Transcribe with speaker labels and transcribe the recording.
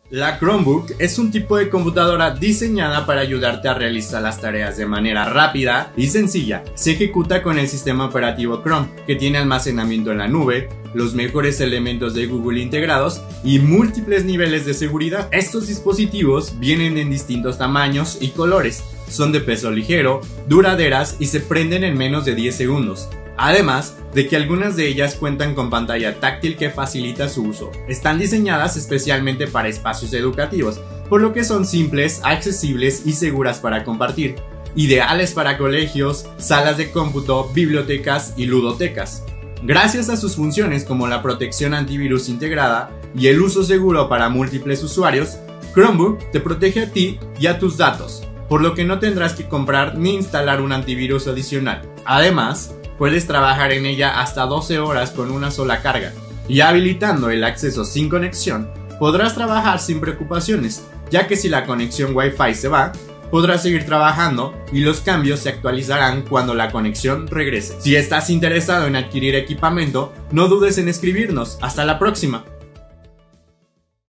Speaker 1: La Chromebook es un tipo de computadora diseñada para ayudarte a realizar las tareas de manera rápida y sencilla. Se ejecuta con el sistema operativo Chrome, que tiene almacenamiento en la nube, los mejores elementos de Google integrados y múltiples niveles de seguridad. Estos dispositivos vienen en distintos tamaños y colores, son de peso ligero, duraderas y se prenden en menos de 10 segundos. Además de que algunas de ellas cuentan con pantalla táctil que facilita su uso. Están diseñadas especialmente para espacios educativos, por lo que son simples, accesibles y seguras para compartir. Ideales para colegios, salas de cómputo, bibliotecas y ludotecas. Gracias a sus funciones como la protección antivirus integrada y el uso seguro para múltiples usuarios, Chromebook te protege a ti y a tus datos, por lo que no tendrás que comprar ni instalar un antivirus adicional. Además, puedes trabajar en ella hasta 12 horas con una sola carga, y habilitando el acceso sin conexión, podrás trabajar sin preocupaciones, ya que si la conexión Wi-Fi se va, podrás seguir trabajando y los cambios se actualizarán cuando la conexión regrese. Si estás interesado en adquirir equipamiento, no dudes en escribirnos. Hasta la próxima.